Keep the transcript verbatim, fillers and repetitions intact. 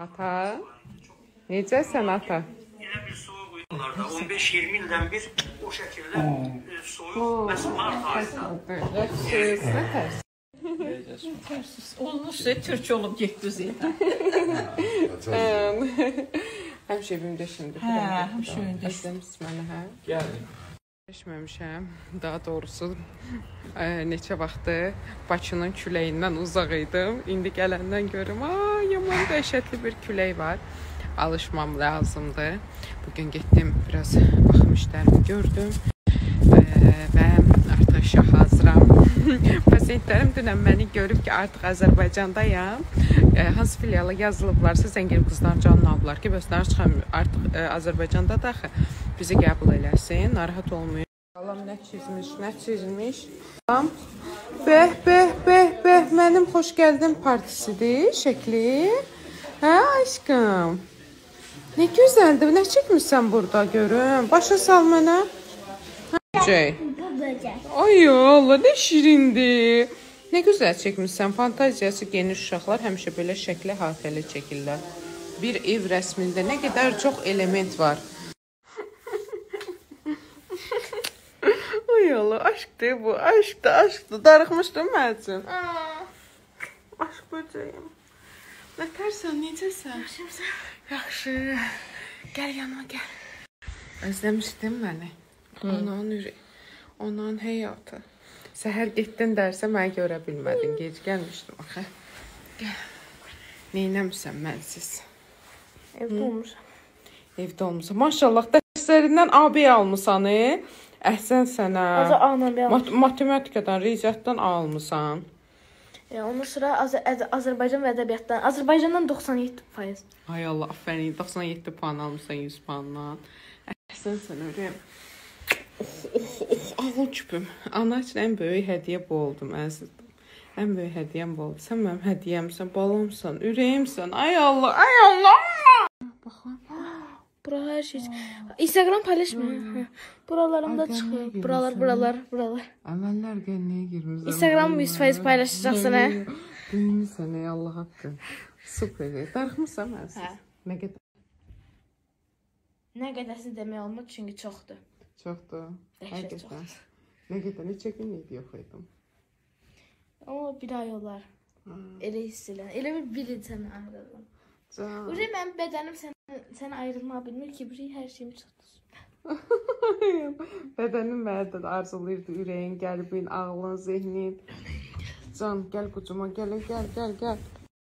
Ata, necəsən ata? Elə bir soğuk uygularda on beş iyirmi ildən bir o şəkildə e, soyuq məhz mart ayında. Yaxşıyız, nə tərs? Tərsiz olmuşsa Türk olub getdiniz yerdə. Həmişə evimdə şimdi. Hə, həmişə evimdə. Əsləmiş mənə, hə? Gəlin. Keçməmişəm, daha doğrusu e, neçə vaxtı Bakının küləyindən uzaq idim. İndi gələndən görüm, aa, yaman dəhşətli bir külək var. Alışmam lazımdır. Bugün getdim, biraz baxım işlərimi gördüm e, və artıq işə hazıram. Pasientlərim dünən məni görüb ki, artıq Azərbaycandayam. E, hansı filiala yazılıblarsa Zəngəli qızlar canını aldılar ki, bəslər çıxam artıq e, Azərbaycanda daxı bizi qəbul eləsin, narahat olmayın. Alam nə çizmiş, nə çizmiş. Bəh, bəh, bəh, bəh, mənim xoş gəldin partisidir, şəkli. Hə, aşkım. Nə gözəldir, nə çəkmişsən burada görüm. Başa sal mənə. Hə, Bu böcək. ay Allah, nə şirindir. Nə gözəl çəkmişsən, fantaziyası geniş uşaqlar həmişə belə şəkli hatəli çəkirlər. Bir ev rəsmində nə qədər çox element var. Ay Allah, aşkdır bu, aşkdır, aşkdır. Darıxmışdın mən üçün. Aşk böcəyim. Nə tərsən, necəsən? Yaxşımsan? Yaxşı. Gəl yanıma, gəl. Özləmişdin məni. Onun ürək, onun həyatı. Səhər getdin dərsə məni görə bilmədin. Gec gəlmişdim axı. Gəl. Neynəmişsən mənsiz? Evdə olmuşam. Evdə olmuşsan. Maşallah, dərslərindən A B almısan, e? Əhsən sənə. Azı A-dan B almışam. Matematikadan, riyaziyyatdan A almısan. Ya, ondan sonra Az Az Azərbaycan və ədəbiyyatdan, Azərbaycandan doxsan yeddi faiz. Ay Allah, aferin. doxsan yeddi puan almışsan yüz puandan. Əhsən sənə ürəyim. Oh, oh, oh, ağıl küpüm. Ana üçün ən böyük hədiyyə bu oldu, əzizim. Ən böyük hədiyyəm bu oldu. Sən mənim hədiyyəmsən, balımsan, ürəyimsən. Ay Allah, ay Allah. Baxın. Bura hər şey. Instagram paylaşma. Buralarımda Ay, çıxır. gəlməyə Buralar, girmisən. buralar, buralar. Əməllər gəlməyə girmişsən. Instagram yüz faiz paylaşacaqsan, hə? Bilmirsən, ey Allah haqqı. Super. Darıxmısan mənsiz? Hə. Nə qədər? Nə qədərsi demək olmur, çünki çoxdur. Çoxdur. Dəhşət Həqiqətən. çoxdur. Nə qədər, neçə gün idi yox idim. Amma bir ay olar. Elə hiss elə. Elə bir bir il səni ayrıldım. Can. Uri, mənim bədənim sən, sən ayrılma bilmir ki, bir hər şeyimi çıxdır. Bədənin mənə arzulayırdı, ürəyin, qəlbin, ağlın, zehnin. Can, gəl qucuma, gəl, gəl, gəl, gəl.